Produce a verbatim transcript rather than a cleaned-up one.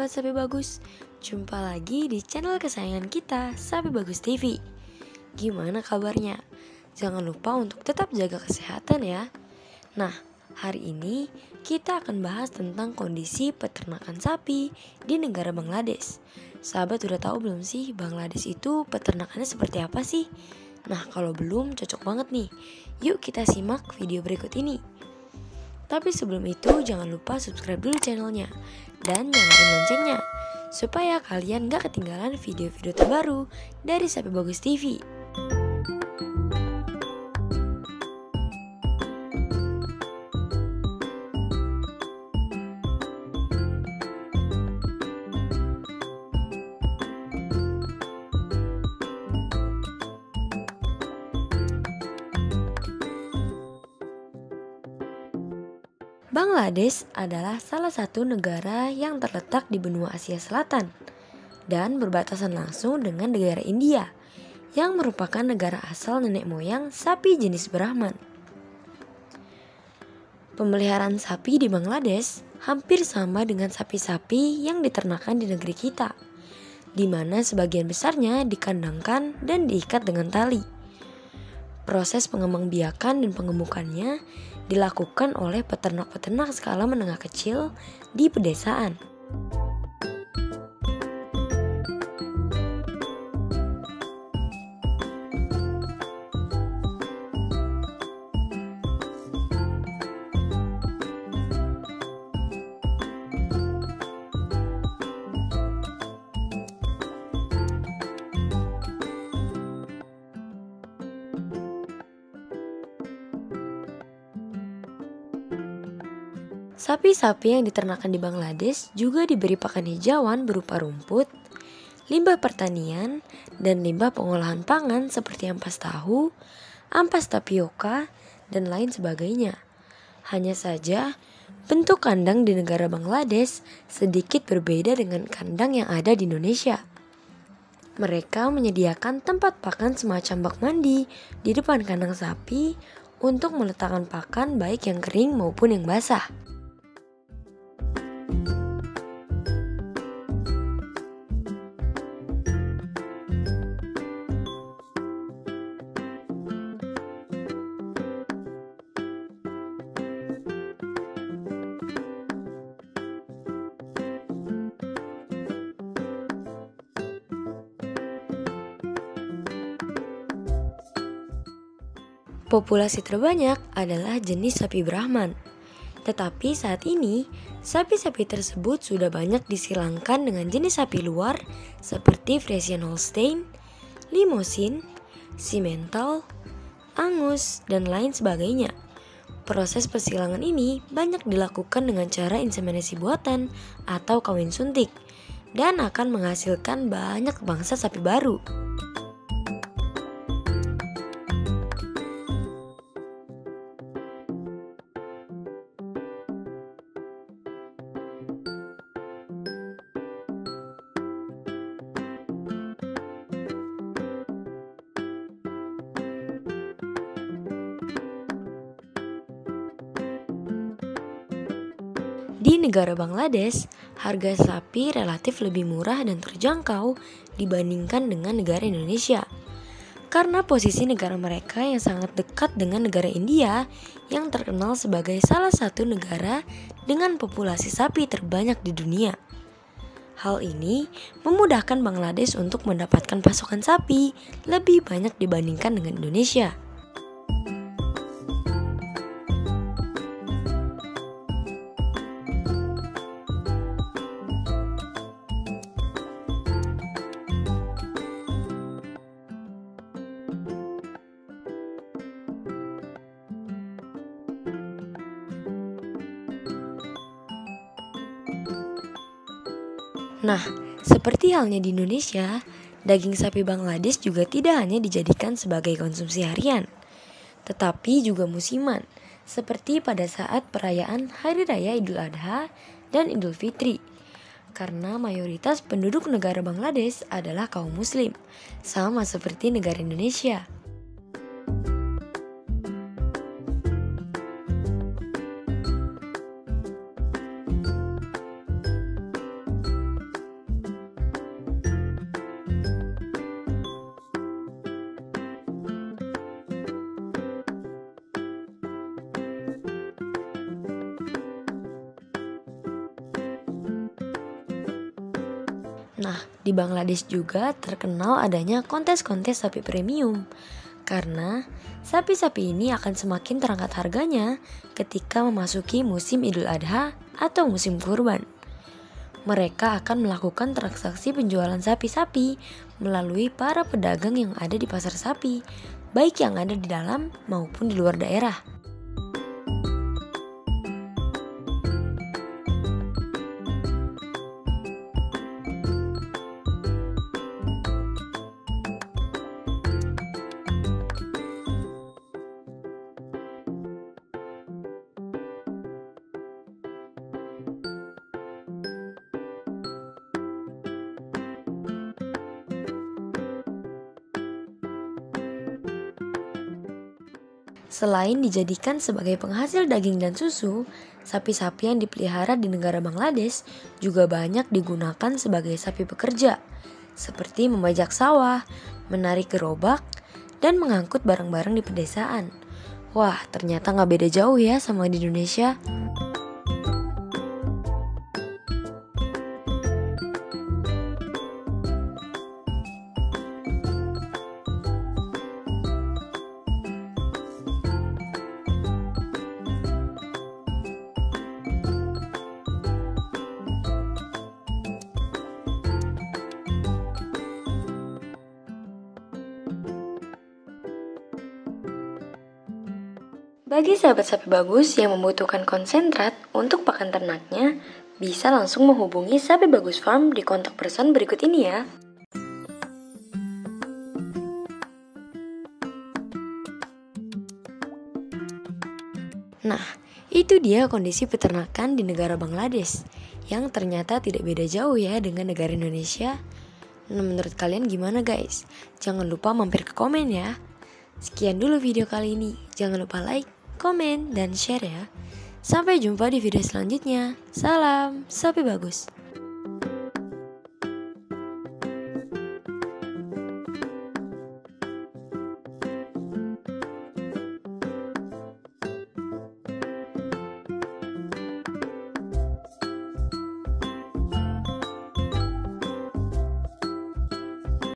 Sobat Sapi Bagus, jumpa lagi di channel kesayangan kita, Sapi Bagus T V. Gimana kabarnya? Jangan lupa untuk tetap jaga kesehatan ya. Nah, hari ini kita akan bahas tentang kondisi peternakan sapi di negara Bangladesh. Sahabat udah tahu belum sih Bangladesh itu peternakannya seperti apa sih? Nah, kalau belum cocok banget nih. Yuk kita simak video berikut ini. Tapi sebelum itu jangan lupa subscribe dulu channelnya dan nyalain loncengnya supaya kalian gak ketinggalan video-video terbaru dari Sapi Bagus T V. Bangladesh adalah salah satu negara yang terletak di benua Asia Selatan dan berbatasan langsung dengan negara India yang merupakan negara asal nenek moyang sapi jenis Brahman. Pemeliharaan sapi di Bangladesh hampir sama dengan sapi-sapi yang diternakan di negeri kita, di mana sebagian besarnya dikandangkan dan diikat dengan tali. Proses pengembangbiakan dan pengemukannya dilakukan oleh peternak-peternak skala menengah kecil di pedesaan. Sapi-sapi yang diternakan di Bangladesh juga diberi pakan hijauan berupa rumput, limbah pertanian, dan limbah pengolahan pangan seperti ampas tahu, ampas tapioka, dan lain sebagainya. Hanya saja, bentuk kandang di negara Bangladesh sedikit berbeda dengan kandang yang ada di Indonesia. Mereka menyediakan tempat pakan semacam bak mandi di depan kandang sapi untuk meletakkan pakan baik yang kering maupun yang basah. Populasi terbanyak adalah jenis sapi Brahman. Tetapi saat ini, sapi-sapi tersebut sudah banyak disilangkan dengan jenis sapi luar seperti Friesian Holstein, Limousin, Simmental, Angus, dan lain sebagainya. Proses persilangan ini banyak dilakukan dengan cara inseminasi buatan atau kawin suntik dan akan menghasilkan banyak bangsa sapi baru. Di negara Bangladesh, harga sapi relatif lebih murah dan terjangkau dibandingkan dengan negara Indonesia. Karena posisi negara mereka yang sangat dekat dengan negara India yang terkenal sebagai salah satu negara dengan populasi sapi terbanyak di dunia. Hal ini memudahkan Bangladesh untuk mendapatkan pasokan sapi lebih banyak dibandingkan dengan Indonesia. Nah, seperti halnya di Indonesia, daging sapi Bangladesh juga tidak hanya dijadikan sebagai konsumsi harian, tetapi juga musiman, seperti pada saat perayaan Hari Raya Idul Adha dan Idul Fitri. Karena mayoritas penduduk negara Bangladesh adalah kaum muslim, sama seperti negara Indonesia. Nah, di Bangladesh juga terkenal adanya kontes-kontes sapi premium. Karena sapi-sapi ini akan semakin terangkat harganya ketika memasuki musim Idul Adha atau musim kurban. Mereka akan melakukan transaksi penjualan sapi-sapi melalui para pedagang yang ada di pasar sapi, baik yang ada di dalam maupun di luar daerah. Selain dijadikan sebagai penghasil daging dan susu, sapi-sapi yang dipelihara di negara Bangladesh juga banyak digunakan sebagai sapi pekerja, seperti membajak sawah, menarik gerobak, dan mengangkut barang-barang di pedesaan. Wah, ternyata nggak beda jauh ya sama di Indonesia. Bagi sahabat sapi bagus yang membutuhkan konsentrat untuk pakan ternaknya, bisa langsung menghubungi Sapi Bagus Farm di kontak person berikut ini ya. Nah, itu dia kondisi peternakan di negara Bangladesh, yang ternyata tidak beda jauh ya dengan negara Indonesia. Nah, menurut kalian gimana guys? Jangan lupa mampir ke komen ya. Sekian dulu video kali ini. Jangan lupa like, komen, dan share ya. Sampai jumpa di video selanjutnya. Salam, sapi bagus.